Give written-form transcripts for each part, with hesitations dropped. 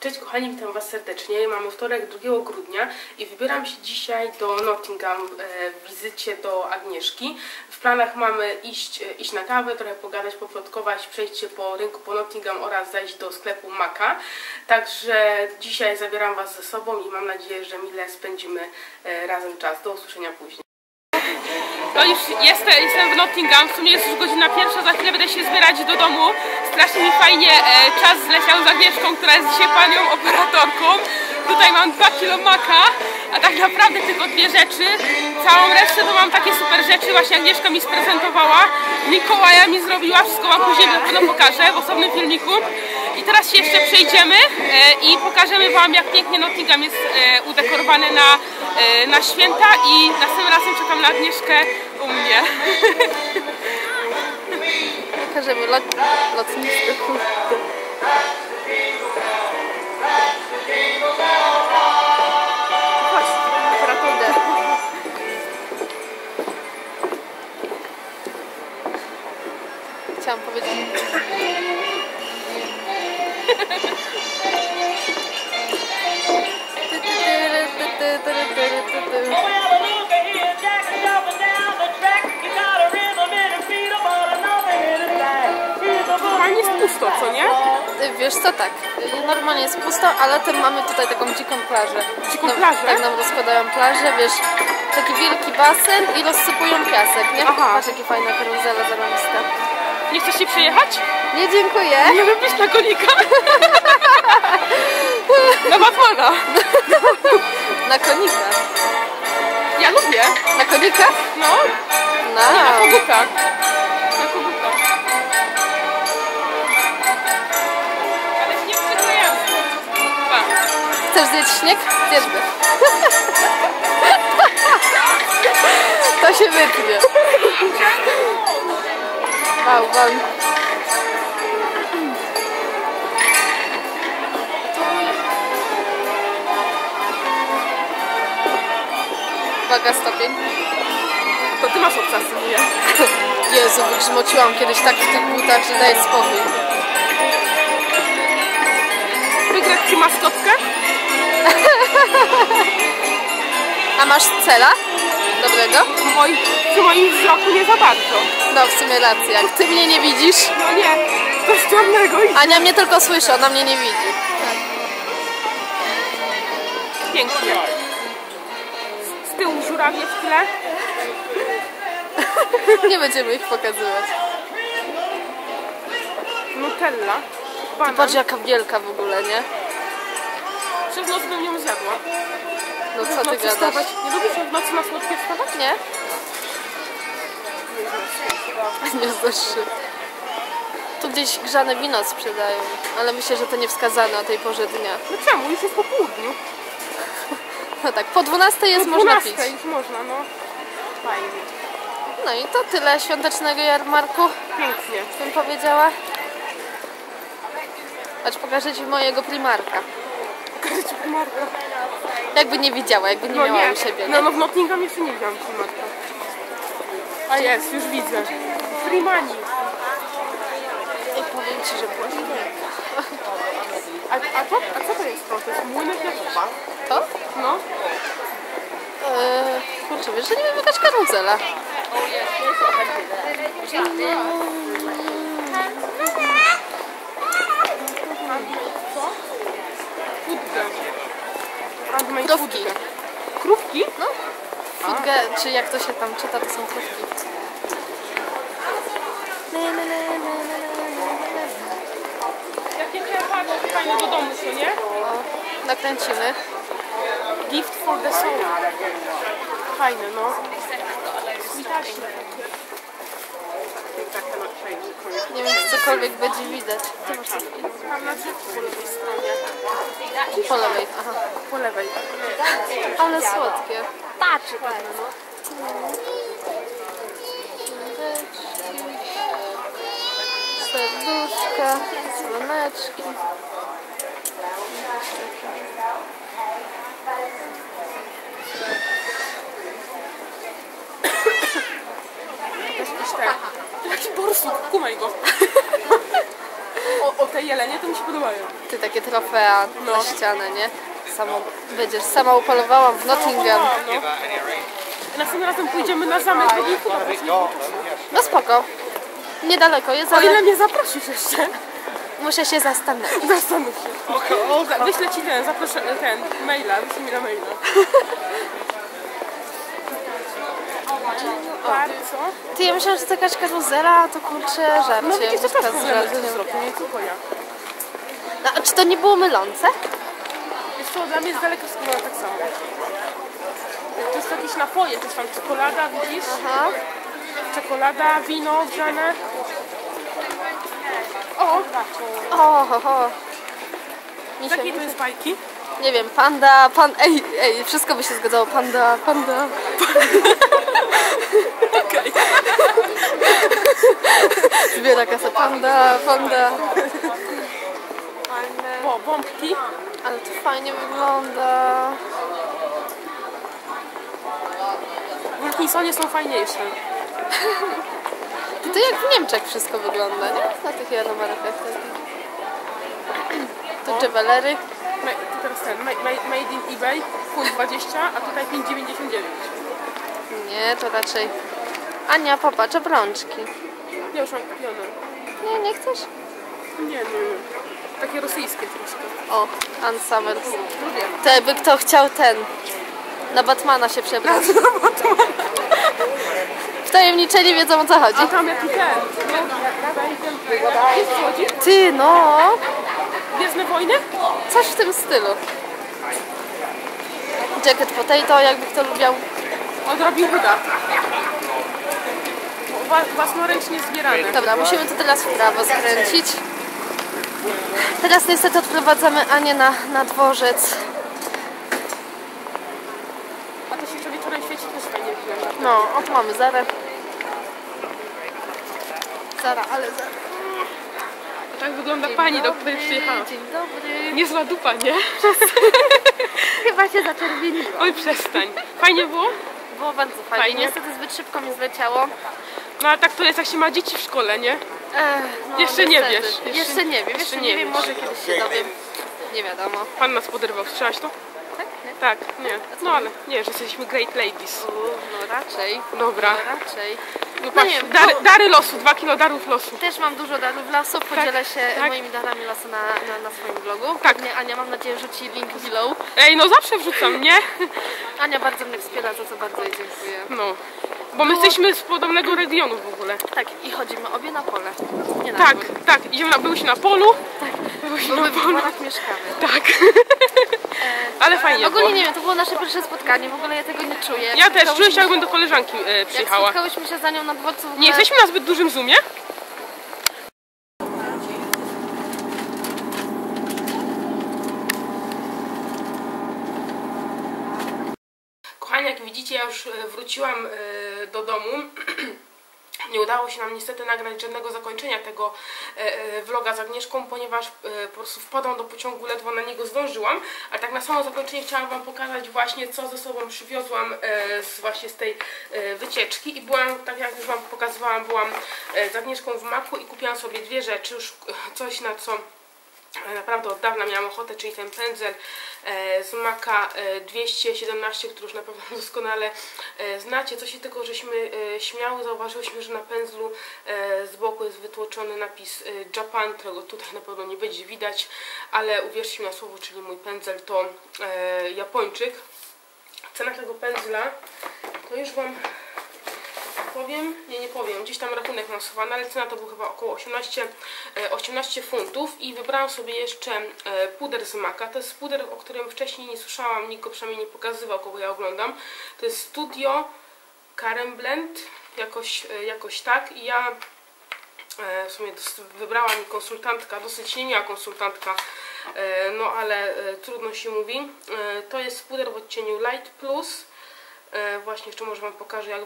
Cześć kochani, witam Was serdecznie. Mamy wtorek 2 grudnia i wybieram się dzisiaj do Nottingham w wizycie do Agnieszki. W planach mamy iść na kawę, trochę pogadać, poplotkować, przejść się po rynku po Nottingham oraz zajść do sklepu Maka. Także dzisiaj zabieram Was ze sobą i mam nadzieję, że mile spędzimy razem czas. Do usłyszenia później. No już jestem w Nottingham, w sumie jest już godzina 1, za chwilę będę się zbierać do domu. Strasznie mi fajnie czas zleciał z Agnieszką, która jest dzisiaj panią operatorką. Tutaj mam 2 kilo maka, a tak naprawdę tylko 2 rzeczy. Całą resztę to mam takie super rzeczy, właśnie Agnieszka mi sprezentowała. Mikołaja mi zrobiła, wszystko wam później na pewno pokażę w osobnym filmiku. I teraz się jeszcze przejdziemy i pokażemy wam, jak pięknie Nottingham jest udekorowany na święta i następnym razem czekam na Agnieszkę u mnie. Pokażemy lotnisko. Chodź, naprawdę. Chciałam powiedzieć. Fajnie jest pusto, co nie? Wiesz co, tak. Normalnie jest pusto, ale tym mamy tutaj taką dziką plażę. Dziką plażę? Tak nam rozkładają plażę, wiesz, taki wielki basen i rozsypują piasek, nie? Aha. Masz jakie fajne karuzele zarąbiste. Nie chcesz się przejechać? Nie, dziękuję. Nie lubisz na konika? Na Batmana. Na konika. Ja lubię. Na konika? No. Nie, na koguta. Na koguta. Ale śnieg przykleja. Chcesz zjeść śnieg? Zjedz go. To się wytnie. Bałwan. Uwaga, stopień. To ty masz obcasy, nie? Jezu, wygrzmociłam kiedyś tak w tych butach, że daj spokój. Wygrać ci maskotkę? A masz cela? Dobrego? Przy moim wzroku nie za bardzo. No, w sumie racja. Jak ty mnie nie widzisz? No nie, coś czarnego. Ania mnie tylko słyszy, ona mnie nie widzi. Pięknie. Z tyłu żurawie w tle. Nie będziemy ich pokazywać. Nutella. Banan. Patrz jaka wielka w ogóle, nie? Przez noc bym ją zjadła. No co ty gadasz? Wstawać. Nie lubisz w nocy na słodkie wstawać? Nie? Nie zdarzy. Tu gdzieś grzane wino sprzedają, ale myślę, że to nie wskazane o tej porze dnia. No czemu? Już jest po południu. No tak, po 12 jest Po można 12 pić. już można, no. Fajnie. No i to tyle świątecznego jarmarku, Pięknie. bym powiedziała. Chodź, pokażę ci mojego Primarka. Pokażę ci Primarka. Jakby nie widziała, jakby nie miała u siebie, nie? No w Nottingham jeszcze nie widziałam Primarka. A jest, już widzę. Primani. I powiem ci, że było A co to jest to? To jest młynek na to? No. Kurczę, wiesz, że nie wiem, jakaś karuzela. Co? Fudkę. Krówki. Krówki? No. Fudgę, czy jak to się tam czyta, to są krówki. Jakie kiełbady fajne do domu się, nie? O, nakręcimy. Gift for the soul. Fajne, no. Switaśne. Nie wiem, czy cokolwiek będzie widać. Ty masz coś? Mam na drzewku po lewej stronie. Po lewej, aha. Po lewej. Ale słodkie. Patrz, no. Serduszka, słoneczki. Jakiś ten. Jaki borsuk, kumaj go. te jelenie to mi się podobają. Ty takie trofea No. na ścianę, nie? Będziesz sama upolowała w Nottingham. No. Następnym razem pójdziemy na zamek Robin Hooda. No spoko. Niedaleko jest, O ale ile mnie zaprosisz jeszcze? muszę się zastanowić. Zastanów się. Wyślę ci maila, wyślij mi na maila. Bardzo. Ty, ja myślałam, że to jakaś karuzela, a to kurczę, żarcie. No widzisz, to też Muszka z możemy to żarciem. zrobić, nie tylko ja. No, a czy to nie było mylące? Wiesz co, dla mnie jest daleko skoro tak samo. To jest jakieś napoje, to jest tam czekolada, widzisz? Aha. Czekolada, wino grzane. O, O, ho, ho. jakie to jest bajki? Nie wiem, ej, wszystko by się zgadzało. Panda. Okej. Zbiera kasę. Panda. O, bombki. Ale to fajnie wygląda. W Wilkinsonie są fajniejsze. To jak w Niemczech wszystko wygląda, nie? Na tych jarmarkach. Tu czewelery. Tu teraz made in eBay, full 20, a tutaj 5,99. Nie, to raczej... Ania, popatrz, obrączki. Ja już mam kupione. Nie chcesz? Nie. Takie rosyjskie troszkę. O, Ann Summers. To jakby kto chciał na Batmana się przebrać. Wtajemniczeni wiedzą, o co chodzi. A tam jaki Ty, no. Gwiezdne Wojny? Coś w tym stylu. Jacket potato, jakby kto lubiał. Od Robin Hooda. Własnoręcznie zbierane. Dobra, musimy to teraz w prawo skręcić. Teraz niestety odprowadzamy Anię na dworzec. A to się jeszcze wieczorem świeci, też fajnie wygląda. No, o, tu mamy Zarę. Ale Zara. Tak wygląda pani, do której przyjechałam. Dzień dobry. Niezła dupa, nie? Chyba się zaczerwieniło. Oj, przestań. Fajnie było? Było bardzo fajnie. Fajnie. Niestety zbyt szybko mi zleciało. No ale tak to jest, jak się ma dzieci w szkole, nie? No, Jeszcze nie niestety. wiesz. Jeszcze nie wiem. Jeszcze nie wiem, wiesz. może kiedyś się dowiem. Nie wiadomo. Pan nas poderwał, słyszałaś to? Tak? Nie? Tak, nie. No ale nie, że jesteśmy great ladies. No raczej. Dobra. No raczej. No No patrz, nie wiem, dary losu, 2 kilo darów losu. Też mam dużo darów lasu, podzielę się tak. moimi darami lasu na swoim blogu. Tak. Pewnie Ania, mam nadzieję, rzuci link below. Ej, no zawsze wrzucam, nie? Ania bardzo mnie wspiera, za co bardzo jej dziękuję. No. Bo my jesteśmy z podobnego regionu w ogóle. Tak, i chodzimy obie na pole. Nie na Tak, dwór. tak. Byłyśmy na polu. Byłyśmy Bo na my w polu. dworach mieszkamy. Tak. Ale fajnie Ogólnie było. nie wiem, to było nasze pierwsze spotkanie, w ogóle ja tego nie czuję. Ja też, czuję się Spotkałyśmy jakbym do koleżanki Jak przyjechała. spotkałyśmy się za nią na dworcu, w ogóle... Nie jesteśmy na zbyt dużym zoomie? Kochani, jak widzicie, ja już wróciłam do domu. Nie udało się nam niestety nagrać żadnego zakończenia tego vloga z Agnieszką, ponieważ po prostu wpadłam do pociągu, ledwo na niego zdążyłam. Ale tak na samo zakończenie chciałam wam pokazać właśnie, co ze sobą przywiozłam właśnie z tej wycieczki. I byłam, tak jak już wam pokazywałam, byłam z Agnieszką w Maku i kupiłam sobie dwie rzeczy, już coś, na co naprawdę od dawna miałam ochotę, czyli ten pędzel z Maka 217, który już na pewno doskonale znacie. Co się tylko żeśmy śmiały, zauważyłyśmy, że na pędzlu z boku jest wytłoczony napis Japan, którego tutaj na pewno nie będzie widać, ale uwierzcie mi na słowo, czyli mój pędzel to Japończyk. Cena tego pędzla to już wam powiem, nie powiem, gdzieś tam rachunek mam schowany, ale cena to był chyba około 18 funtów i wybrałam sobie jeszcze puder z Maka. To jest puder, o którym wcześniej nie słyszałam, nikt go przynajmniej nie pokazywał, kogo ja oglądam. To jest Studio Karen Blend, jakoś tak, i ja w sumie wybrała mi konsultantka, dosyć niemiła konsultantka, no ale trudno się mówi. To jest puder w odcieniu Light Plus. Właśnie jeszcze może wam pokażę, jak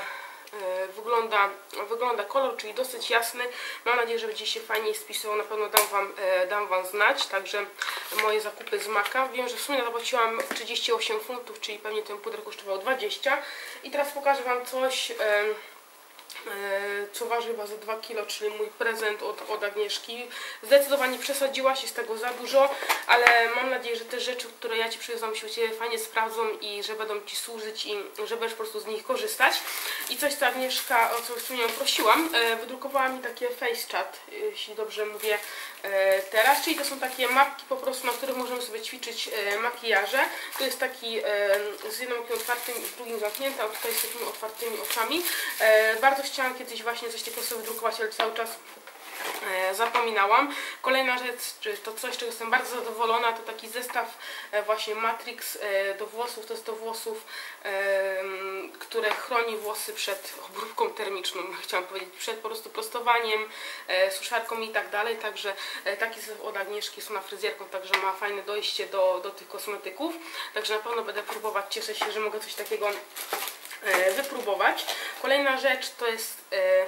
wygląda kolor, czyli dosyć jasny. Mam nadzieję, że będzie się fajniej spisywał. Na pewno dam wam znać. Także moje zakupy z Maka. Wiem, że w sumie zapłaciłam 38 funtów, czyli pewnie ten puder kosztował 20. I teraz pokażę wam coś, co waży chyba za 2 kg, czyli mój prezent od Agnieszki. Zdecydowanie przesadziłaś, jest tego za dużo, ale mam nadzieję, że te rzeczy, które ja Ci przywiozłam, się u Ciebie fajnie sprawdzą i że będą Ci służyć i że będziesz po prostu z nich korzystać. I coś, co Agnieszka, o co w sumie ją prosiłam, wydrukowała mi takie face chat, jeśli dobrze mówię teraz, czyli to są takie mapki po prostu, na których możemy sobie ćwiczyć makijaże. To jest taki z jednym okiem otwartym i z drugim zamkniętym, a tutaj z takimi otwartymi oczami. Bardzo chciałam kiedyś właśnie coś takiego sobie wydrukować, ale cały czas zapominałam. Kolejna rzecz, czy to coś, czego jestem bardzo zadowolona, to taki zestaw właśnie Matrix do włosów. To jest do włosów, które chroni włosy przed obróbką termiczną, chciałam powiedzieć, przed po prostu prostowaniem, suszarką i tak dalej. Także taki zestaw od Agnieszki, jest ona fryzjerką, także ma fajne dojście do tych kosmetyków. Także na pewno będę próbować, cieszę się, że mogę coś takiego wypróbować. Kolejna rzecz to jest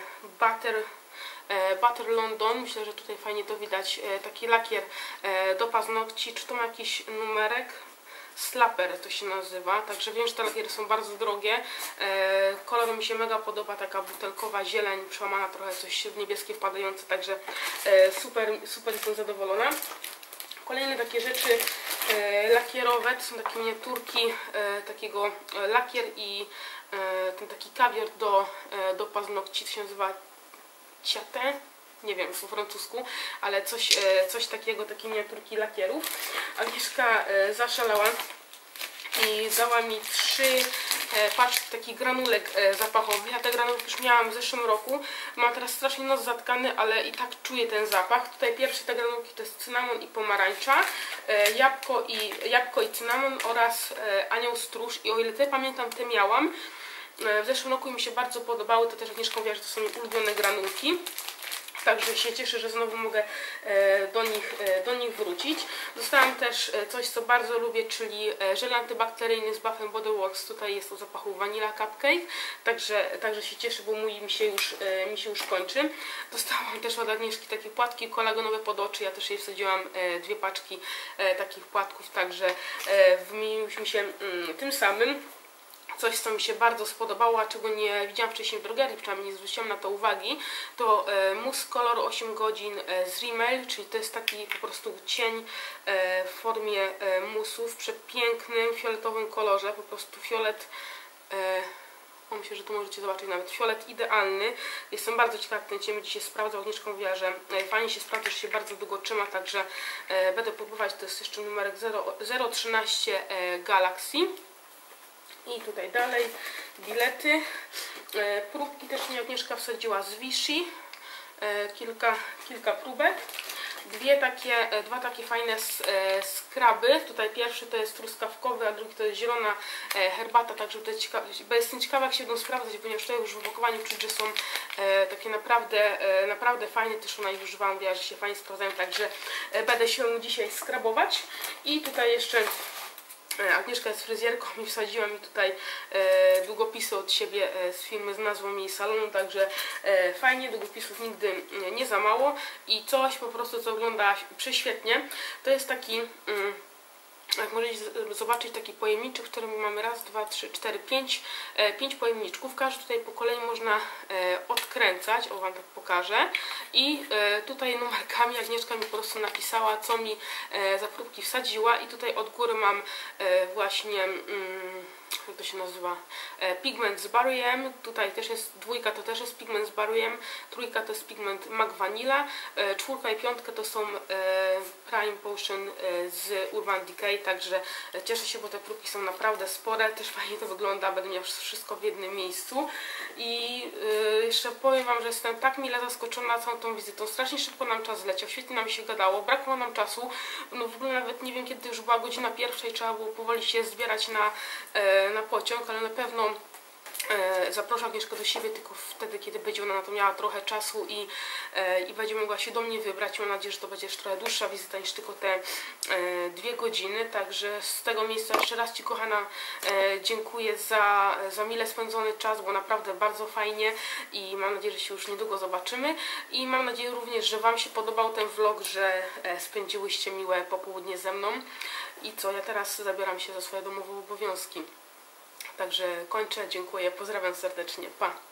Butter London, myślę, że tutaj fajnie to widać, taki lakier do paznokci, czy to ma jakiś numerek? Slapper to się nazywa, także wiem, że te lakiery są bardzo drogie. Kolor mi się mega podoba, taka butelkowa zieleń, przełamana trochę, coś w niebieskie wpadające, także super jestem zadowolona. Kolejne takie rzeczy lakierowe, to są takie miniaturki, takiego lakier i ten taki kawior do paznokci, to się nazywa ciatę, nie wiem po francusku, ale coś takiego, takie miniaturki lakierów. Agnieszka zaszalała i dała mi 3 paczki takich granulek zapachowych. Ja te granulki już miałam w zeszłym roku. Mam teraz strasznie nos zatkany, ale i tak czuję ten zapach. Tutaj pierwsze te granulki to jest cynamon i pomarańcza, jabłko i cynamon oraz anioł stróż. I o ile te pamiętam, te miałam w zeszłym roku i mi się bardzo podobały, to też Agnieszka mówiła, że to są jej ulubione granulki. Także się cieszę, że znowu mogę do nich wrócić. Dostałam też coś, co bardzo lubię, czyli żel antybakteryjny z Bath Body Works. Tutaj jest o zapachu Vanilla Cupcake. Także się cieszę, bo mój mi się już kończy. Dostałam też od Agnieszki takie płatki kolagenowe pod oczy. Ja też jej wsadziłam 2 paczki takich płatków, także wymieniłyśmy się tym samym. Coś, co mi się bardzo spodobało, a czego nie widziałam wcześniej w drogerii, przynajmniej nie zwróciłam na to uwagi, to Mousse Color 8 godzin z Rimmel, czyli to jest taki po prostu cień w formie musu w przepięknym fioletowym kolorze, po prostu fiolet, myślę, że to możecie zobaczyć nawet, fiolet idealny. Jestem bardzo ciekawa, jak ten cień będzie się sprawdzał. Agnieszka mówiła, że fajnie się sprawdza, że się bardzo długo trzyma, także będę próbować. To jest jeszcze numerek 013 Galaxy. I tutaj dalej bilety. Próbki też mi Agnieszka wsadziła z Vichy. Kilka próbek. Dwa takie fajne skraby. Tutaj pierwszy to jest truskawkowy, a drugi to jest zielona herbata, także to jest ciekawe, bo jestem ciekawa, jak się będą sprawdzać, ponieważ tutaj już w opakowaniu czuć, że są takie naprawdę fajne. Też ona ich używałam, mówiła, że się fajnie sprawdzają, także będę się dzisiaj skrabować. I tutaj jeszcze Agnieszka jest fryzjerką i wsadziła mi tutaj długopisy od siebie z firmy z nazwą jej salonu, także fajnie, długopisów nigdy nie za mało i coś po prostu, co wygląda prześwietnie. To jest taki, jak możecie zobaczyć, taki pojemniczek, w którym mamy raz, 2, 3, 4, 5 pojemniczków. Każdy tutaj po kolei można odkręcać, o Wam tak pokażę. I tutaj numerkami Agnieszka mi po prostu napisała, co mi za próbki wsadziła. I tutaj od góry mam właśnie, jak to się nazywa, pigment z Barriem. Tutaj też jest 2, to też jest pigment z Barriem. 3 to jest pigment MAC Vanilla. 4 i 5 to są Prime Potion z Urban Decay. Także cieszę się, bo te próbki są naprawdę spore. Też fajnie to wygląda. Będę miała wszystko w jednym miejscu. I jeszcze powiem Wam, że jestem tak mile zaskoczona całą tą wizytą. Strasznie szybko nam czas zleciał. Świetnie nam się gadało. Brakło nam czasu. No w ogóle nawet nie wiem, kiedy już była godzina 1 i trzeba było powoli się zbierać na pociąg, ale na pewno zaproszę Agnieszkę do siebie tylko wtedy, kiedy będzie ona na to miała trochę czasu i będzie mogła się do mnie wybrać. Mam nadzieję, że to będzie jeszcze trochę dłuższa wizyta niż tylko te 2 godziny. Także z tego miejsca jeszcze raz Ci, kochana, dziękuję za mile spędzony czas, bo naprawdę bardzo fajnie i mam nadzieję, że się już niedługo zobaczymy. I mam nadzieję również, że Wam się podobał ten vlog, że spędziłyście miłe popołudnie ze mną. I co, ja teraz zabieram się za swoje domowe obowiązki. Także kończę, dziękuję, pozdrawiam serdecznie, pa!